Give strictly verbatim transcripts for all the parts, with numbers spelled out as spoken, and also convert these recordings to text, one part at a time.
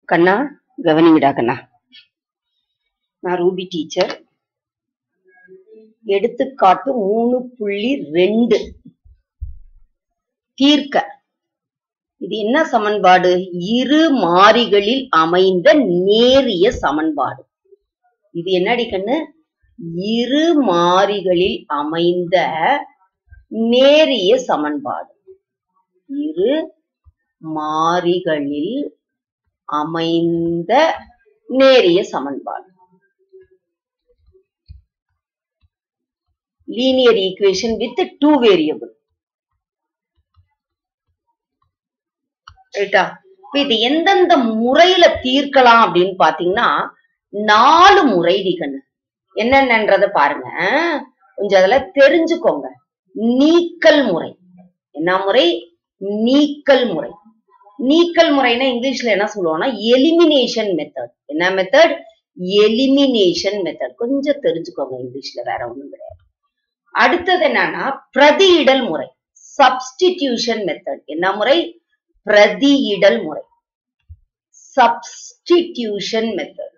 கண்ணா கவனிங்கடா கண்ணா. நான் Ruby teacher. எடுத்துக்காட்டு மூணு புள்ளி ரெண்டு தீர்க்க. இது என்ன சமன்பாடு? இரு மாறிகளில் அமைந்த நேரிய சமன்பாடு. இது என்னடி கண்ணு? இரு மாறிகளில் அமைந்த நேரிய சமன்பாடு. இரு மாறிகளில் அமைந்த நேரிய சமன்பாடு. linear equation with two variable. ரைட்டா? இது எந்தெந்த முறையில தீர்க்கலாம் அப்படின்னு பாத்தீங்கன்னா நாலு முறை கண்ணு. என்னென்னன்றத பாருங்க, கொஞ்சம் அதுல தெரிஞ்சுக்கோங்க. நீக்கல் முறை. என்ன முறை? நீக்கல் முறை. நீக்கல் முறைன்னா இங்கிலீஷ்ல என்ன சொல்லுவோம்னா எலிமினேஷன் மெத்தட். என்ன மெத்தட்? Elimination method. கொஞ்சம் தெரிஞ்சுக்கோங்க, இங்கிலீஷ்ல வேற ஒண்ணும் கிடையாது. அடுத்தது என்னன்னா பிரதியிடல் முறை. Substitution method. என்ன முறை? பிரதியிடல் முறை. Substitution method.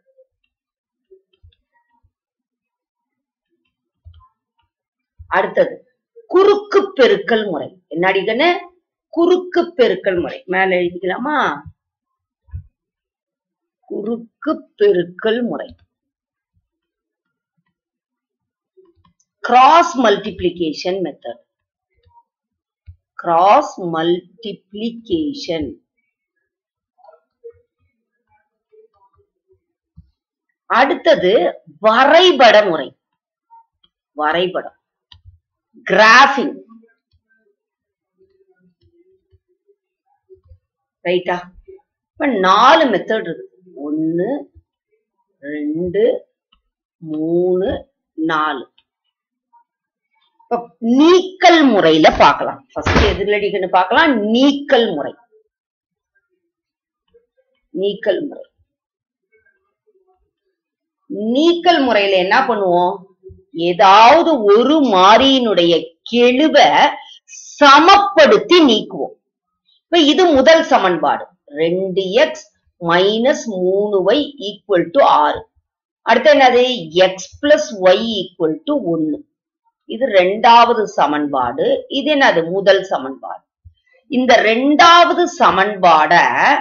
அடுத்தது குறுக்கு பெருக்கல் முறை. என்ன அடிக்கன்னு? குறுக்கு பெருக்கல் முறை. மேல எழுதிக்கலாமா? குறுக்கு பெருக்கல் முறை. Cross multiplication method. Cross multiplication. அடுத்தது வரைபட முறை. வரைபடம். கிராஃபிங். ரைட்டா? இப்ப நாலு மெத்தட் இருக்கு. ஒன்னு ரெண்டு மூணு நாலு. இப்ப நீக்கல் முறையில பார்க்கலாம். ஃபர்ஸ்ட் எதிரடின்னு பார்க்கலாம். நீக்கல் முறை. நீக்கல் முறை. நீக்கல் முறையில என்ன பண்ணுவோம்? ஏதாவது ஒரு மாறியினுடைய கெழுவ சமப்படுத்தி நீக்குவோம். இப்ப இது முதல் சமன்பாடு. ரெண்டு எக்ஸ் மைனஸ் மூணு ஒய் ஈக்குவல் டு ஆறு. அடுத்து என்னது? X plus Y equal to ஒன்னு. இது ரெண்டாவது சமன்பாடு. இது என்னது? முதல் சமன்பாடு. இந்த ரெண்டாவது சமன்பாட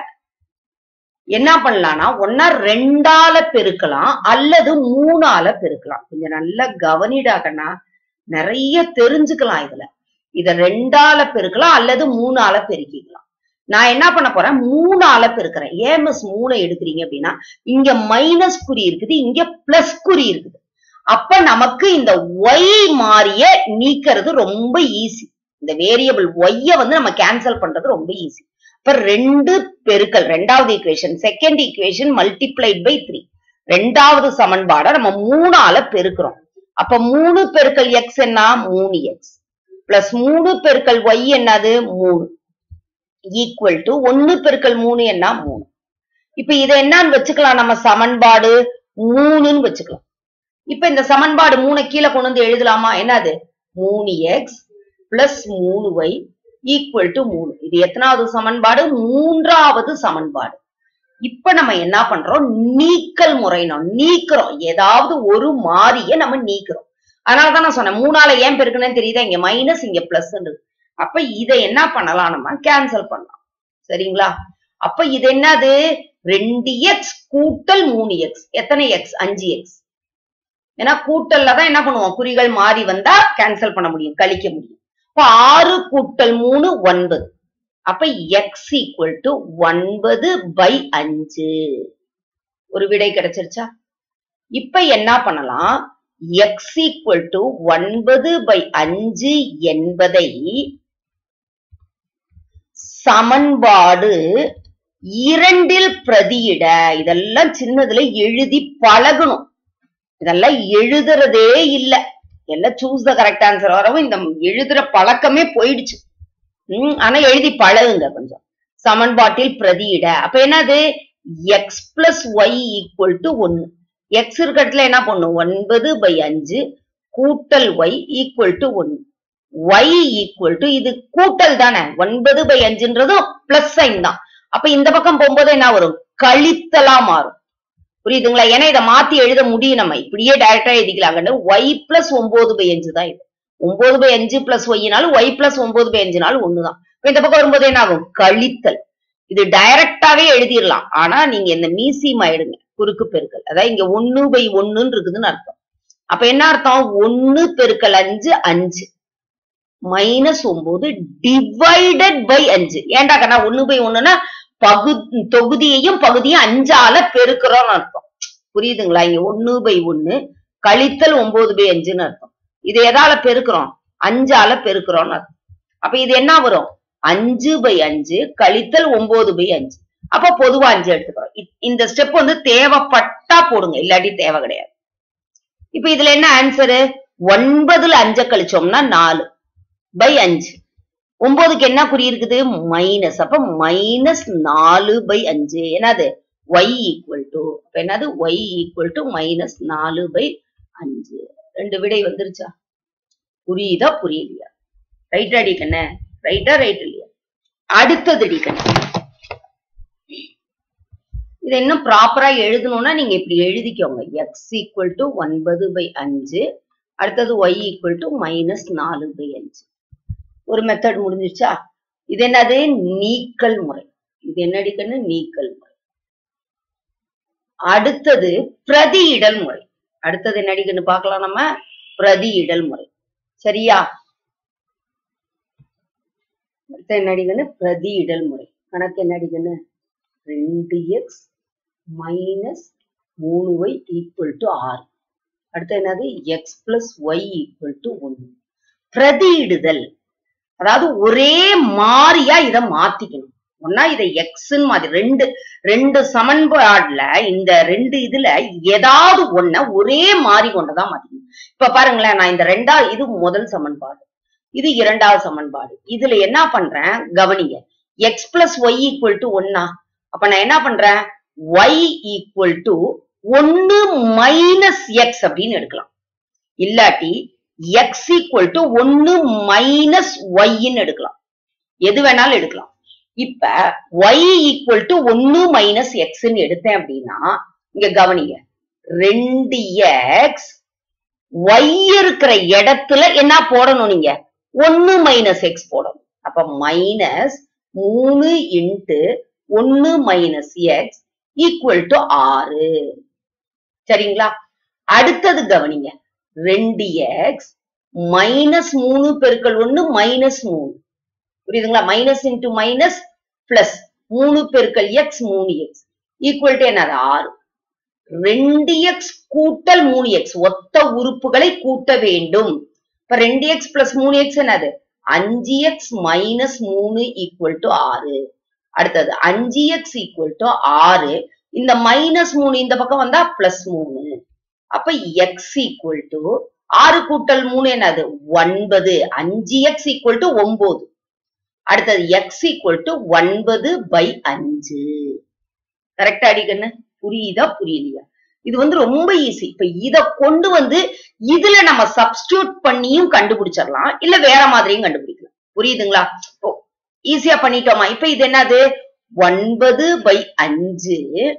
என்ன பண்ணலாம்னா ஒன்னா ரெண்டால பெருக்கலாம் அல்லது மூணால பெருக்கலாம். கொஞ்சம் நல்லா கவனிடாகனா நிறைய தெரிஞ்சுக்கலாம் இதுல. இத ரெண்டால பெருக்கலாம் அல்லது மூணால பெருக்கிக்கலாம். நான் என்ன பண்ண போறேன்? மூணால பெருக்கிறேன். ஏன் மிஸ் மூணை எடுக்கிறீங்க அப்படின்னா இங்க மைனஸ் குறி இருக்குது, இங்க பிளஸ் குறி இருக்குது. அப்ப நமக்கு இந்த ஒய் மாறிய நீக்கிறது ரொம்ப ஈஸி. இந்த வேரியபிள் ஒய்ய வந்து நம்ம கேன்சல் பண்றது ரொம்ப ஈஸி. இப்ப ரெண்டு பெருக்கல் ரெண்டாவது equation, second equation multiplied by three. ரெண்டாவது சமன்பாட நம்ம மூணால பெருக்கிறோம். அப்ப மூணு பெருக்கல் எக்ஸ் என்ன? மூணு எக்ஸ் பிளஸ் மூணு பெருக்கல் ஒய் என்னது? மூணு ஈக்குவல் டு ஒன்னு பெருக்கல் மூணு என்ன? மூணு. இப்ப இதை என்னன்னு வச்சுக்கலாம்? நம்ம சமன்பாடு மூணுன்னு வச்சுக்கலாம். இப்ப இந்த சமன்பாடு மூணு கீழே கொண்டு வந்து எழுதலாமா? என்னது? மூணு எக்ஸ் பிளஸ் மூணு ஒய் ஈக்குவல் டு மூணு. இது எத்தனாவது சமன்பாடு? மூன்றாவது சமன்பாடு. இப்ப நம்ம என்ன பண்றோம்? நீக்கல் முறை. நாம் நீக்கிறோம். ஏதாவது ஒரு மாறிய நம்ம நீக்கிறோம். அதனாலதான் நான் சொன்னேன் மூணால ஏன் பெருக்கணும்னு தெரியுதா? இங்க மைனஸ் இங்க பிளஸ். அப்ப இதை என்ன பண்ணலாம்? நம்ம கேன்சல் பண்ணலாம். சரிங்களா? அப்ப இது என்னது? ரெண்டு எக்ஸ் கூட்டல் மூணு எக்ஸ். எத்தனை எக்ஸ்? அஞ்சு எக்ஸ். ஏன்னா கூட்டல்ல தான் என்ன பண்ணுவோம்? குறிகள் மாறி வந்தா கேன்சல் பண்ண முடியும், கழிக்க முடியும். இப்ப ஆறு கூட்டல் மூணு ஒன்பது. அப்ப எக்ஸ் ஈக்குவல் டு ஒன்பது பை அஞ்சு. ஒரு விடை கிடைச்சிருச்சா? இப்ப என்ன பண்ணலாம்? எக்ஸ் ஈக்குவல் டு ஒன்பது பை அஞ்சு என்பதை சமன்பாடு இரண்டில் பிரதியிட. இதெல்லாம் சின்னதுல எழுதி பழகணும். இதெல்லாம் எழுதுறதே இல்ல. எல்லாம் சூஸ் த கரெக்ட் ஆன்சர் வரவும் இந்த எழுதுற பழக்கமே போயிடுச்சு. உம் ஆனா எழுதி பழகுங்க கொஞ்சம். சமன்பாட்டில் பிரதியிட. அப்ப என்னது? X plus Y equal to ஒன்னு. எக்ஸ் இருக்கிறதுல என்ன பண்ணும்? ஒன்பது பை அஞ்சு கூட்டல் ஒய் ஈக்குவல் டு ஒன்னு. ஒய் ஈக்குவல் டு இது கூட்டல் தானே? ஒன்பது பை அஞ்சுன்றதும் பிளஸ் சைன் தான். அப்ப இந்த பக்கம் போகும்போது என்ன வரும்? கழித்தலா மாறும். புரியுதுங்களா? ஏன்னா இதை மாத்தி எழுத முடியும், நம்ம இப்படியே டைரக்டா எழுதிக்கலாங்க. ஒய் பிளஸ் ஒன்பது பை அஞ்சு தான் இது. ஒன்பது பை அஞ்சு பிளஸ் ஒய்னாலும் ஒய் பிளஸ் ஒன்பது பை அஞ்சுனாலும் ஒண்ணுதான். இந்த பக்கம் வரும்போது என்ன ஆகும்? கழித்தல். இது டைரக்டாவே எழுதிடலாம். ஆனா நீங்க இந்த மீசிமா எடுங்க, குறுக்கு பெருக்கல். அதாவது இங்க ஒன்னு பை ஒண்ணுன்னு இருக்குதுன்னு அர்த்தம். அப்ப என்ன அர்த்தம்? ஒன்னு பெருக்கல் அஞ்சு அஞ்சு மைனஸ் ஒன்பது டிவைடட் பை அஞ்சு. ஏன்டா கண்ணா ஒன்னு பை ஒண்ணுன்னா பகுதி தொகுதியையும் பகுதியும் அஞ்சால பெருக்கிறோம்னு அர்த்தம். புரியுதுங்களா? இங்க ஒன்னு பை ஒண்ணு கழித்தல் ஒன்பது பை அஞ்சுன்னு அர்த்தம். இது எதால பெருக்கிறோம்? அஞ்சால பெருக்கிறோம்னு அர்த்தம். அப்ப இது என்ன வரும்? அஞ்சு பை அஞ்சு கழித்தல் ஒன்பது பை அஞ்சு. அப்ப பொதுவா அஞ்சு எடுத்துக்கிறோம். இந்த ஸ்டெப் வந்து தேவைப்பட்டா போடுங்க, இல்லாட்டி தேவை கிடையாது. இப்ப இதுல என்ன ஆன்சரு? ஒன்பதுல அஞ்ச கழிச்சோம்னா நாலு பை அஞ்சு. ஒன்பதுக்கு என்ன குறி இருக்குது? மைனஸ். அப்ப மைனஸ் நாலு பை அஞ்சு. என்னது? ஒய் ஈக்குவல் டு என்னது? ஒய் ஈக்குவல் டு மைனஸ் நாலு பை அஞ்சு. ரெண்டு விடை வந்துருச்சா? புரியுதா புரியலையா? ரைட்டா அடிக்கண்ணே? ரைட்டா ரைட் இல்லையா? அடுத்தது அடிக்கண்ணே. இதை இன்னும் ப்ராப்பரா எழுதணும்னா நீங்க இப்படி எழுதிக்கோங்க. எக்ஸ் ஈக்குவல் டு ஒன்பது பை அஞ்சு, அடுத்தது ஒய் ஈக்குவல் டு மைனஸ் நாலு பை அஞ்சு. ஒரு மெத்தட் முடிஞ்சிருச்சா? இது என்னது? நீக்கல் முறை. இது என்னடிக்கன்னு? நீக்கல் முறை. அடுத்தது பிரதியிடல் முறை. அடுத்தது என்னடிக்கன்னு பார்க்கலாம் நம்ம. பிரதியிடல் முறை. சரியா? அடுத்த என்னடிக்கன்னு? பிரதியிடல் முறை. கணக்கு என்னடிக்கன்னு? ரெண்டு எக்ஸ் மைனஸ் மூணு ஒய் ஈக்குவல் டு ஆறு. அடுத்து என்னது? X plus Y equal to ஒன்னு. பிரதியிடுதல், அதாவது ஒரே மாறியா இதை மாத்திக்கணும். ஒன்னா இதை எக்ஸ்ன்னு மாதிரி ரெண்டு ரெண்டு சமன்பாடுல இந்த ரெண்டு இதுல ஏதாவது ஒன்ன ஒரே மாறி கொண்டதான் மாத்திக்கணும். இப்ப பாருங்களேன், நான் இந்த ரெண்டா இது முதல் சமன்பாடு, இது இரண்டாவது சமன்பாடு. இதுல என்ன பண்றேன் கவனிங்க. X plus Y equal to ஒன்னா. அப்ப நான் என்ன பண்றேன்? ஒய் ஈக்குவல் டு ஒன்னு மைனஸ் எக்ஸ் அப்படின்னு எடுக்கலாம். இல்லாட்டி எக்ஸ் ஈக்குவல் டு ஒன்னு மைனஸ் ஒய்ன்னு எடுக்கலாம். எது வேணாலும் எடுக்கலாம். இப்ப ஒய் ஈக்குவல் டு ஒன்னு மைனஸ் எக்ஸ்ன்னு எடுத்தேன் அப்படின்னா இங்க கவனிங்க, ரெண்டு எக்ஸ் ஒய் இருக்கிற இடத்துல என்ன போடணும்? நீங்க ஒன்னு மைனஸ் எக்ஸ் போடணும். அப்ப மைனஸ் மூணு இன்ட்டு ஒன்னு மைனஸ் எக்ஸ் ஈக்குவல் டு ஆறு. சரிங்களா? அடுத்தது கவனிங்க, ரெண்டு எக்ஸ் மைனஸ் மூணு பெருக்கல் ஒன்னு மைனஸ் மூணு. புரியுதுங்களா? மைனஸ் இன்டு மைனஸ் பிளஸ் மூணு பெருக்கல் எக்ஸ் மூணு எக்ஸ் ஈக்குவல் டு என்னது? ஆறு. ரெண்டு எக்ஸ் கூட்டல் மூணு எக்ஸ் ஒத்த உறுப்புகளை கூட்ட வேண்டும். இப்ப ரெண்டு எக்ஸ் பிளஸ் மூணு எக்ஸ் என்னது? அஞ்சு எக்ஸ் மைனஸ் மூணு ஈக்குவல் டு ஆறு. அடுத்தது அஞ்சு எக்ஸ் ஈக்குவல் டு ஆறு. இந்த மைனஸ் மூணு இந்த பக்கம் வந்தா பிளஸ் மூணு. அப்ப எக்ஸ் ஈக்குவல் டு ஆறு கூட்டல் மூணு என்னது? ஒன்பது. அஞ்சு எக்ஸ் ஈக்குவல் டு ஒன்பது. அடுத்தது எக்ஸ் ஈக்குவல் டு ஒன்பது பை அஞ்சு. கரெக்டா அடிக்கண்ணு? புரியுதா புரியலையா? இது வந்து ரொம்ப ஈஸி. இப்ப இத கொண்டு வந்து இதுல நம்ம சப்ஸ்டியூட் பண்ணியும் கண்டுபிடிச்சிடலாம், இல்ல வேற மாதிரியும் கண்டுபிடிக்கலாம். புரியுதுங்களா? ஈஸியா பண்ணிட்டோமா? இப்ப இது என்னது? ஒன்பது பை அஞ்சு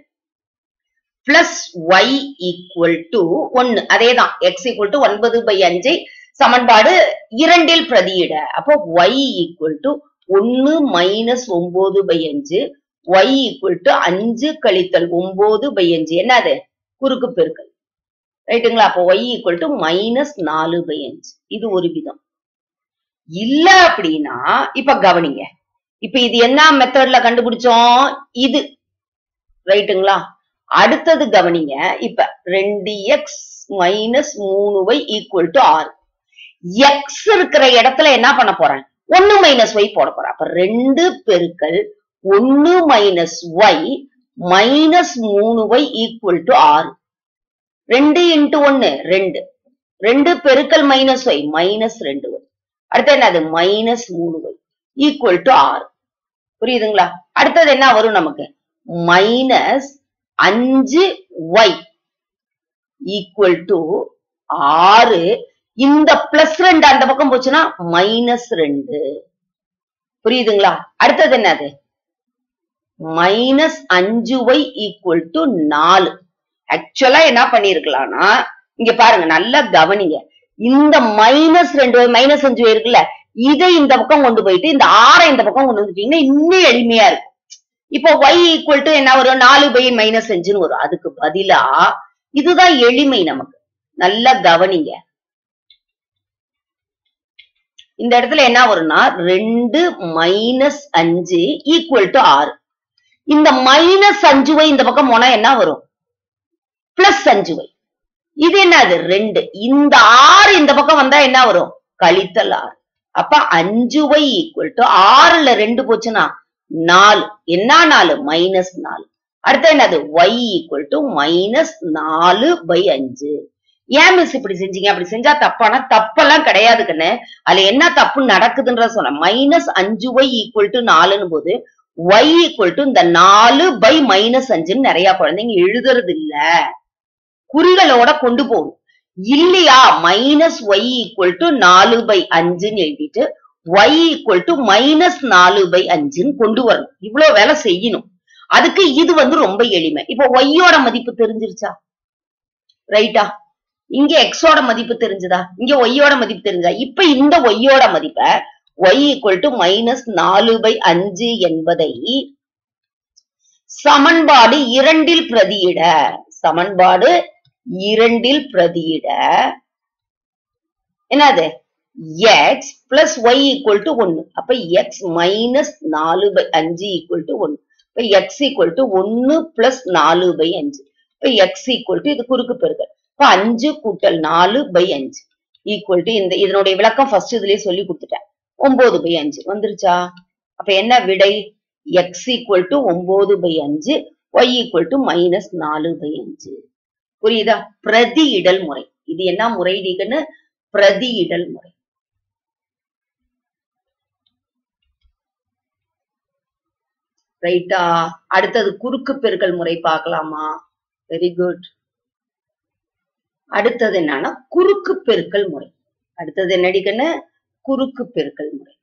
பிளஸ் ஒய் ஈக்குவல் டு ஒன்னு. அதேதான், எக்ஸ் ஈக்குவல் டு ஒன்பது பை அஞ்சை சமன்பாடு இரண்டில் பிரதியிட. அப்போ ஒய் ஈக்குவல் டு ஒன்னு மைனஸ் ஒன்பது பை அஞ்சு, ஒய் ஈக்குவல் டு அஞ்சு கழித்தல் ஒன்பது பை அஞ்சு. என்னது? குறுக்கு பெருக்கல். ரைட்டுங்களா? அப்போ ஒய் ஈக்குவல் டு மைனஸ் நாலு பை அஞ்சு. இது ஒரு விதம். இல்ல அப்படின்னா இப்ப கவனிங்க, இப்ப இது என்ன மெத்தட்ல கண்டுபிடிச்சோம்? இது ரைட்டுங்களா? அடுத்தது கவனிங்க, இப்ப ரெண்டு எக்ஸ் மைனஸ் மூணு ஒய் ஈக்குவல் டு ஆறு. எக்ஸ் இருக்கிற இடத்துல என்ன பண்ண போறேன்? ஒன்னு மைனஸ் ஒய் போட போறேன். அப்ப ரெண்டு பெருக்கல் ஒன்னு மைனஸ் ஒய் மைனஸ் மூணு ஒய் ஈக்குவல் டு ஆறு. ரெண்டு இன்ட்டு ஒன்னு ரெண்டு. ரெண்டு பெருக்கல் மைனஸ் ஒய் மைனஸ் ரெண்டு ஒய். அடுத்து என்னது? மைனஸ் மூணு ஒய் ஈக்குவல் டு ஆறு. புரியுதுங்களா? அடுத்தது என்ன வரும் நமக்கு? மைனஸ் அஞ்சு ஒய் ஈக்குவல் டு ஆறு. இந்த பிளஸ் ரெண்டு அந்த பக்கம் போச்சுன்னா மைனஸ் ரெண்டு. புரியுதுங்களா? அடுத்தது என்னது? மைனஸ் அஞ்சு ஒய் ஈக்குவல் டு நாலு. ஆக்சுவலா என்ன பண்ணிருக்கலாம்னா, இங்க பாருங்க நல்லா கவனிங்க. இந்த மைனஸ் ரெண்டு மைனஸ் அஞ்சு இருக்குல்ல, இதை இந்த பக்கம் கொண்டு போயிட்டு இந்த ஆறை இந்த பக்கம் கொண்டு வந்துட்டீங்கன்னா இன்னும் எளிமையா இருக்கும். இப்போ y ஈக்குவல் டு என்ன வரும், நாலு பை மைனஸ் அஞ்சுன்னு வரும். அதுக்கு பதிலா இதுதான் எளிமை நமக்கு. நல்லா கவனிங்க. இந்த இடத்துல என்ன வரும்னா ரெண்டு மைனஸ் அஞ்சு ஈக்குவல் டு ஆறு. இந்த மைனஸ் அஞ்சு வை இந்த பக்கம் போனா என்ன வரும், பிளஸ் அஞ்சு வை. இது என்னது ரெண்டு. இந்த ஆறு இந்த பக்கம் வந்தா என்ன வரும், கழித்தல் ஆறு. அப்ப அஞ்சு வை ஈக்குவல் டு ஆறுல ரெண்டு போச்சுன்னா நாலு. என்ன நாலு, மைனஸ் நாலு. அடுத்து என்னது, y ஈக்குவல் டு மைனஸ் நாலு பை அஞ்சு. ஏன் மிஸ் இப்படி செஞ்சீங்க, அப்படி செஞ்சா தப்பானா, தப்பெல்லாம் கிடையாது கண்ணு. அதுல என்ன தப்பு நடக்குதுன்ற சொன்ன, மைனஸ் அஞ்சு ஒய் ஈக்குவல் டு நாலுன்னு போது y ஈக்குவல் டு இந்த நாலு பை மைனஸ் அஞ்சுன்னு நிறைய குழந்தைங்க எழுதுறது இல்ல, குறிகளோட கொண்டு போகும் இல்லையா. மைனஸ் ஒய் ஈக்குவல் டு நாலு பை அஞ்சுன்னு எழுதிட்டு y ஈக்குவல் டு மைனஸ் நாலு பை அஞ்சுன்னு கொண்டு வரணும். இவ்வளவு வேலை செய்யணும். அதுக்கு இது வந்து ரொம்ப எளிமை. இப்போ ஒய்யோட மதிப்பு தெரிஞ்சிருச்சா, ரைட்டா? இங்க எக்ஸோட மதிப்பு தெரிஞ்சதா, இங்க ஒய்யோட மதிப்பு தெரிஞ்சா. இப்ப இந்த ஒய்யோட மதிப்பை y ஈக்குவல் டு மைனஸ் நாலு பை அஞ்சு என்பதை சமன்பாடு இரண்டில் பிரதியிட, சமன்பாடு இரண்டில் பிரதியிட என்னது, x plus y equal to ஒன்னு. அப்ப x மைனஸ் நாலு பை அஞ்சு ஈக்குவல் டு ஒன்னு. இப்ப x ஈக்குவல் டு ஒன்னு பிளஸ் நாலு பை அஞ்சு. இப்ப x ஈக்குவல் டு இது குறுக்கு பெருக்கல். இப்ப அஞ்சு கூட்டல் நாலு பை அஞ்சு ஈக்குவல் டு இந்த இதனுடைய விளக்கம் ஃபர்ஸ்ட் இதுலயே சொல்லி கொடுத்துட்டேன். ஒன்பது பை அஞ்சு வந்துருச்சா? அப்ப என்ன விடை, x ஈக்குவல் டு ஒன்பது பை அஞ்சு, y ஈக்குவல் டு மைனஸ் நாலு பை அஞ்சு. புரியுதா? பிரதியிடல் முறை. இது என்ன முறை நீங்கன்னு, பிரதியிடல் முறை. ரைட்டா? அடுத்தது குறுக்கு பெருக்கல் முறை பார்க்கலாமா? Very good. அடுத்தது என்னன்னா குறுக்கு பெருக்கல் முறை. அடுத்தது என்னடிக்கன்னு, குறுக்கு பெருக்கல் முறை.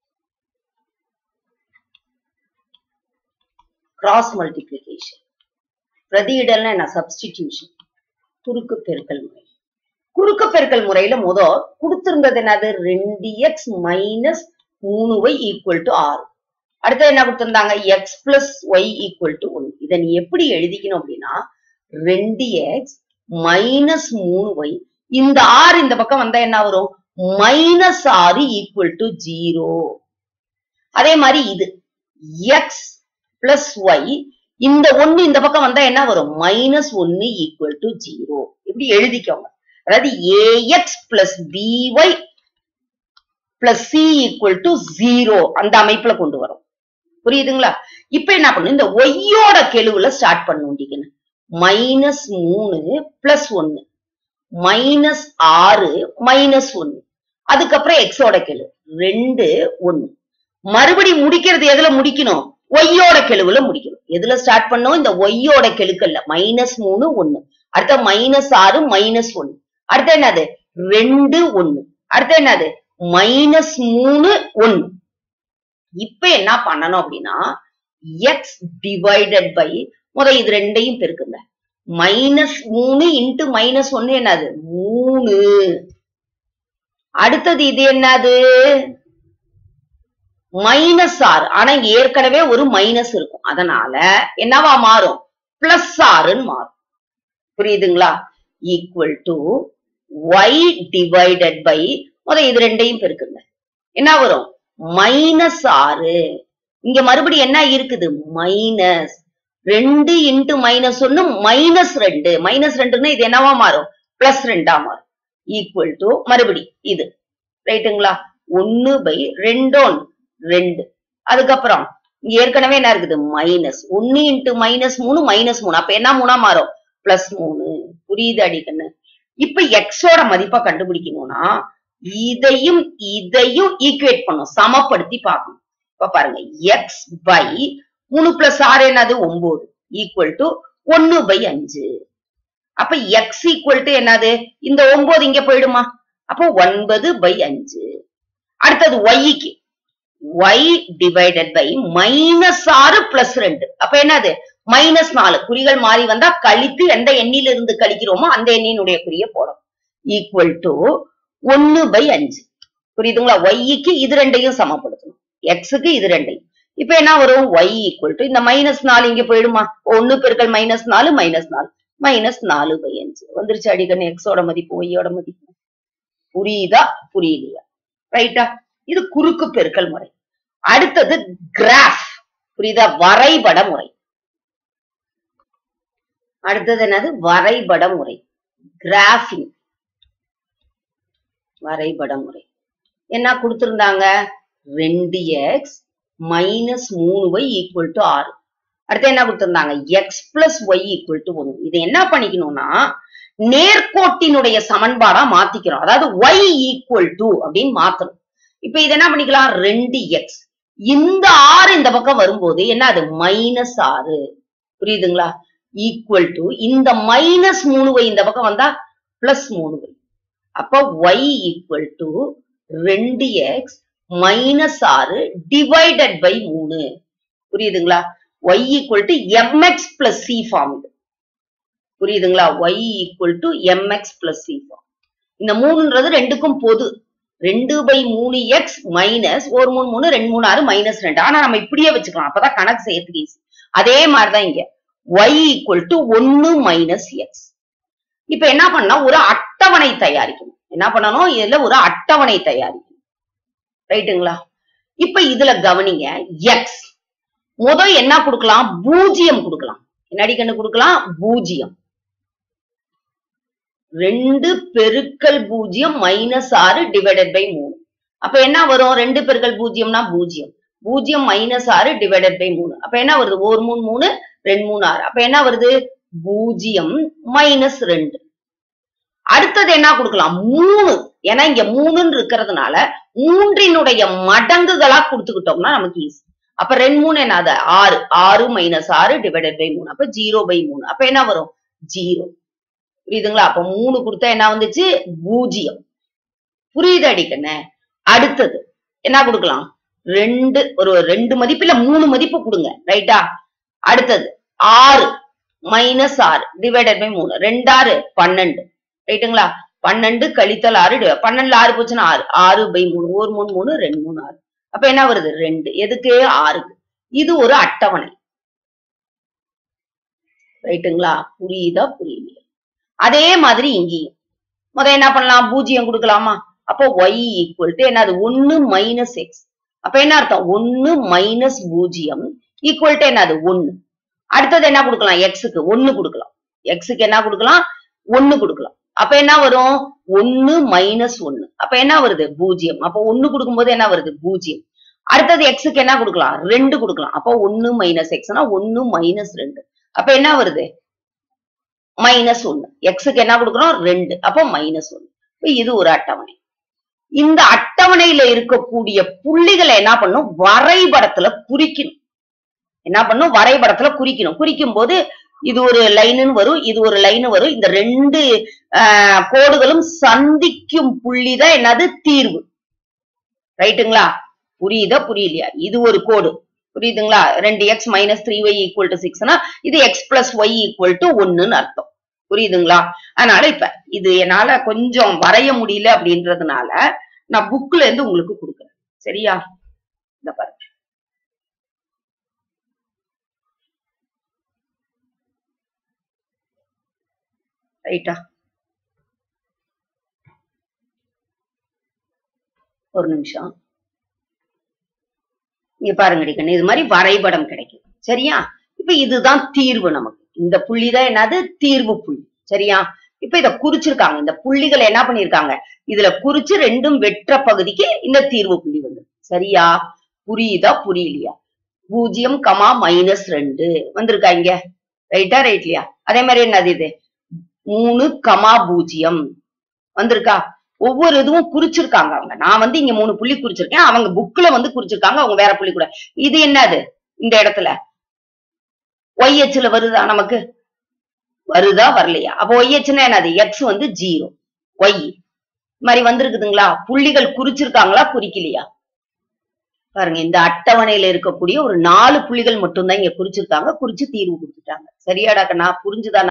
Cross multiplication. பிரதியிடல்னா என்ன, சப்ஸ்டிடியூஷன். குறுக்கு பெருக்கல் முறை. குறுக்கு பெருக்கல் முறையில முத கொடுத்திருந்தது என்னது, ரெண்டு எக்ஸ் மைனஸ் மூணு ஒய் ஈக்குவல் டு ஆறு. அடுத்து என்ன கொடுத்திருந்தாங்க, X plus Y equal to ஒன்னு. இதை நீ எப்படி எழுதிக்கணும் அப்படின்னா, ரெண்டு எக்ஸ் மைனஸ் மூணு ஒய், இந்த ஆறு இந்த பக்கம் வந்தா என்ன வரும், மைனஸ் ஆறு ஈக்குவல் டு ஜீரோ. அதே மாதிரி இது எக்ஸ் பிளஸ் ஒய், இந்த ஒன்னு இந்த பக்கம் வந்தா என்ன வரும், மைனஸ் ஒன்னு ஈக்குவல் டு ஜீரோ. இப்படி எழுதிக்கோங்க. அதாவது A X plus B Y plus C equal to zero அந்த அமைப்புல கொண்டு வரும். புரியுதுங்களா? இப்ப என்ன பண்ணும், இந்த ஒய்யோட கெழுவுல ஸ்டார்ட் பண்ணும். மைனஸ் மூணு பிளஸ் ஒன்னு, மைனஸ் ஆறு மைனஸ் ஒன்னு, அதுக்கப்புறம் எக்ஸோட கெழு ரெண்டு ஒன்னு. மறுபடி முடிக்கிறது எதுல முடிக்கணும், ஒய்யோட கெழுவுல முடிக்கணும். எதுல ஸ்டார்ட் பண்ணும், இந்த ஒய்யோட கெழுக்கல்ல. மைனஸ் மூணு ஒன்னு, அடுத்த மைனஸ் ஆறு மைனஸ் ஒன்னு, அடுத்த என்னது ரெண்டு ஒன்னு, அடுத்த என்னது மைனஸ் மூணு ஒன்னு. இப்ப என்ன பண்ணணும் அப்படின்னா, எக்ஸ் டிவைடட் பை, முத இது ரெண்டையும் பெருக்குங்க. மைனஸ் மூணு இன்டு மைனஸ் ஒன்னு என்னது, மூணு. அடுத்தது இது என்னது, மைனஸ் ஆறு. ஆனா இங்க ஏற்கனவே ஒரு மைனஸ் இருக்கும், அதனால என்னவா மாறும், பிளஸ் ஆறுன்னு மாறும். புரியுதுங்களா? Equal to Y divided by, முத இது ரெண்டையும் பெருக்குங்க. என்ன வரும், மைனஸ் ஆறு. இங்க மறுபடியும் என்ன இருக்குது, மைனஸ் ரெண்டு இன்டு மைனஸ் ஒன்னு, மைனஸ் ரெண்டு. மைனஸ் ரெண்டுன்னா இது என்னவா மாறும், பிளஸ் ரெண்டா மாறும். ஈக்குவல் டு மறுபடி இது, ரைட்டுங்களா? ஒன்னு பை ரெண்டோன் ரெண்டு. அதுக்கப்புறம் இங்க ஏற்கனவே என்ன இருக்குது, மைனஸ் ஒன்னு இன்டு மைனஸ் மூணு, மைனஸ் மூணு. அப்ப என்ன மூணா மாறும், பிளஸ் மூணு. புரியுது அடிக்கண்ணு? இப்ப எக்ஸோட மதிப்பை கண்டுபிடிக்கணும்னா இதையும் இதையும் ஈக்குவேட் பண்ணும், சமப்படுத்தி பார்க்கணும். இப்ப பாருங்க, எக்ஸ் பை மூணு பிளஸ் ஆறு என்னது, ஒன்பது, ஈக்குவல் டு ஒன்னு பை அஞ்சு. அப்ப எக்ஸ் ஈக்குவல் டு என்னது, இந்த ஒன்பது இங்க போயிடுமா, அப்போ ஒன்பது பை அஞ்சு. அடுத்தது ஒய்க்கு y divided by மைனஸ் ஆறு பிளஸ் ரெண்டு. அப்ப என்னது மைனஸ் நாலு. குறிகள் மாறி வந்தா கழித்து எந்த எண்ணில இருந்து கழிக்கிறோமோ அந்த எண்ணினுடைய குறிய போடும். ஈக்குவல் டு ஒன்னு பை அஞ்சு. புரியுதுங்களா? ஒய்க்கு இது ரெண்டையும் சமப்படுத்தணும், எக்ஸுக்கு இது ரெண்டையும். இப்ப என்ன வரும்? y ஈக்குவல் டு இந்த மைனஸ் நாலு இங்க போயிடுமா? ஒன்னு பெருக்கல் மைனஸ் நாலு மைனஸ் நாலு மைனஸ் நாலு பை அஞ்சு வந்துருச்சு. அடிக்கணும் எக்ஸோட மதிப்பு ஒய்யோட மதிப்பு. புரியுதா புரியலையா? ரைட்டா? இது குறுக்கு பெருக்கல் முறை. அடுத்தது கிராஃப். புரியுதா? வரைபட முறை. அடுத்தது என்னது? வரைபட முறை. கிராஃபிங் வரைபட முறை. என்ன கொடுத்திருந்தாங்க? ரெண்டு எக்ஸ் மைனஸ் மூணு ஒய் ஈக்குவல் டு ஆறு. அடுத்து என்ன கொடுத்திருந்தாங்க? X plus Y equal to ஒன்னு. இது என்ன பண்ணிக்கணும்னா நேர்கோட்டினுடைய சமன்பாடா மாத்திக்கிறோம். அதாவது y ஈக்குவல் டு அப்படின்னு மாத்தணும். இப்ப இது என்ன பண்ணிக்கலாம்? ரெண்டு எக்ஸ் இந்த ஆறு இந்த பக்கம் வரும்போது என்ன? அது மைனஸ் ஆறு. புரியுதுங்களா? ஈக்குவல் டு இந்த மைனஸ் மூணு ஒய் இந்த பக்கம் வந்தா பிளஸ் மூணு ஒய். அப்ப y ஈக்குவல் டு ரெண்டு எக்ஸ் மைனஸ் ஆறு டிவைடட் பை மூணு. புரியுதுங்களா? y equal to M X plus C form. இது புரியுதுங்களா? y equal to M X plus C form. இந்த மூணுன்றது ரெண்டுக்கும் பொது. ரெண்டு பை மூணு எக்ஸ் மைனஸ் ஒரு மூணு மூணு ரெண்டு மூணு ஆறு மைனஸ் ரெண்டு. ஆனா நம்ம இப்படியே வச்சுக்கலாம், அப்பதான் கணக்கு செய்யறதுக்கு ஈஸி. அதே மாதிரிதான் இங்க y ஈக்குவல் டு ஒன்னு மைனஸ் எக்ஸ். இப்ப என்ன பண்ணா ஒரு அட்டவணை தயாரிக்கணும். என்ன பண்ணணும்? இதுல ஒரு அட்டவணை தயாரிக்கணும். ரைட்டுங்களா? இப்ப இதுல கவனிங்க, எக்ஸ் முதல் என்ன கொடுக்கலாம்? பூஜ்ஜியம் கொடுக்கலாம். என்னடி கண்ணு கொடுக்கலாம்? பூஜ்ஜியம். ரெண்டு பெருக்கல் பூஜ்ஜியம் மைனஸ் ஆறு டிவைடட் பை மூணு. அப்ப என்ன வரும்? ரெண்டு பெருக்கல் பூஜ்ஜியம்னா பூஜ்ஜியம். பூஜ்ஜியம் மைனஸ் ஆறு டிவைடட் பை மூணு. அப்ப என்ன வருது? ஒரு மூணு மூணு ரெண்டு மூணு ஆறு. அப்ப என்ன வருது? பூஜ்ஜியம் மைனஸ் ரெண்டு. அடுத்தது என்ன கொடுக்கலாம்? மூணு. ஏன்னா இங்க மூணுன்னு இருக்கிறதுனால மூன்றினுடைய மடங்குகளா கொடுத்துக்கிட்டோம்னா நமக்கு ஈஸி. அப்ப ரெண்டு மூணு என்னது? ஆறு. ஆறு மைனஸ் ஆறு டிவைடட் பை மூணு. அப்ப ஜீரோ பை மூணு. அப்ப என்ன வரும்? ஜீரோ. புரியுதுங்களா? அப்ப மூணு கொடுத்தா என்ன வந்துச்சு? பூஜ்ஜியம். புரியுது அடிக்கண்ணே? அடுத்தது என்ன கொடுக்கலாம்? ரெண்டு ஒரு ரெண்டு மதிப்பு இல்ல மூணு மதிப்பு கொடுங்க. ரைட்டா? அடுத்தது ஆறு மைனஸ் ஆறு டிவைடட் பை மூணு. ரெண்டு ஆறு பன்னெண்டு. ரைட்டுங்களா? பன்னெண்டு கழித்தல் ஆறு. பன்னெண்டுல ஆறு போச்சுன்னா ஆறு. ஆறு பை மூணு. ஒரு மூணு மூணு ரெண்டு மூணு ஆறு. அப்ப என்ன வருது? ரெண்டு. எதுக்கு? ஆறுக்கு. இது ஒரு அட்டவணை. ரைட்டுங்களா? புரியுதா புரியலையா? அதே மாதிரி இங்கேயும் முத என்ன பண்ணலாம்? பூஜ்ஜியம் கொடுக்கலாமா? அப்போ y ஈக்குவல் டு என்னது? ஒன்னு மைனஸ் எக்ஸ். அப்ப என்ன அர்த்தம்? ஒன்னு மைனஸ் பூஜ்ஜியம் ஈக்குவல் டு என்னது? ஒன்னு. அடுத்தது என்ன கொடுக்கலாம்? எக்ஸுக்கு ஒன்னு கொடுக்கலாம். எக்ஸுக்கு என்ன கொடுக்கலாம்? ஒன்னு கொடுக்கலாம். அப்ப என்ன வரும்? ஒன்னு மைனஸ் ஒன்னு. அப்ப என்ன வருது? பூஜ்ஜியம். அப்ப ஒன்னு கொடுக்கும்போது என்ன வருது? பூஜ்ஜியம். அடுத்தது எக்ஸுக்கு என்ன கொடுக்கலாம்? ரெண்டு கொடுக்கலாம். அப்ப ஒன்னு மைனஸ் எக்ஸ்னா ஒன்னு மைனஸ் ரெண்டு. அப்ப என்ன வருது? மைனஸ் ஒன்னு. எக்ஸுக்கு என்ன கொடுக்கணும்? ரெண்டு. அப்போ மைனஸ் ஒன்னு. இது ஒரு அட்டவணை. இந்த அட்டவணையில இருக்கக்கூடிய புள்ளிகளை என்ன பண்ணும்? வரைபடத்துல குறிக்கணும். என்ன பண்ணும்? வரைபடத்துல குறிக்கணும். குறிக்கும் போது இது ஒரு லைன்னு வரும், இது ஒரு லைன் வரும். இந்த ரெண்டு ஆஹ் கோடுகளும் சந்திக்கும் புள்ளிதான் என்னது? தீர்வு. ரைட்டுங்களா? புரியுதா புரியலையா? இது ஒரு கோடு. புரியுதுங்களா? ரெண்டு X minus three Y equal to சிக்ஸ்னா இது X plus Y equal to ஒன்னுன்னு அர்த்தம். புரியுதுங்களா? அதனால இப்ப இது என்னால கொஞ்சம் வரைய முடியல அப்படின்றதுனால நான் புக்ல இருந்து உங்களுக்கு கொடுக்குறேன். சரியா? இந்த பாருங்க. ரைட்டா? ஒரு நிமிஷம். இங்க பாருங்க அடிக்கணும். இது மாதிரி வரைபடம் கிடைக்கும். சரியா? இப்ப இதுதான் தீர்வு நமக்கு. இந்த புள்ளிதான் என்னது? தீர்வு புள்ளி. சரியா? இப்ப இத குறிச்சிருக்காங்க. இந்த புள்ளிகளை என்ன பண்ணிருக்காங்க? இதுல குறிச்சு ரெண்டும் வெற்ற பகுதிக்கு இந்த தீர்வு புள்ளி வந்து. சரியா? புரியுதா புரியலையா? பூஜ்ஜியம் கமா மைனஸ் ரெண்டு வந்திருக்கா இங்க. ரைட்டா ரைட்லையா? அதே மாதிரி என்னது? இது மூணு கமா பூஜ்ஜியம் வந்திருக்கா? ஒவ்வொரு இதுவும் குறிச்சிருக்காங்க அவங்க. நான் வந்து இங்க மூணு புள்ளி குறிச்சிருக்கேன், அவங்க புக்ல வந்து குறிச்சிருக்காங்க, அவங்க வேற புள்ளி கூட. இது என்னது? இந்த இடத்துல ஒய் எச்ல வருதா? நமக்கு வருதா வரலையா? அப்போ ஒய் எச்னா என்னது? எக்ஸ் வந்து ஜீரோ, ஒய் மாதிரி வந்திருக்குதுங்களா? புள்ளிகள் குறிச்சிருக்காங்களா குறிக்கலையா? பாருங்க, இந்த அட்டவணையில இருக்கக்கூடிய ஒரு நாலு புள்ளிகள் மட்டும்தான் இங்க குறிச்சிருக்காங்க. குறிச்சு தீர்வு குடுத்துட்டாங்க. சரியாடா கண்ணா? புரிஞ்சுதா?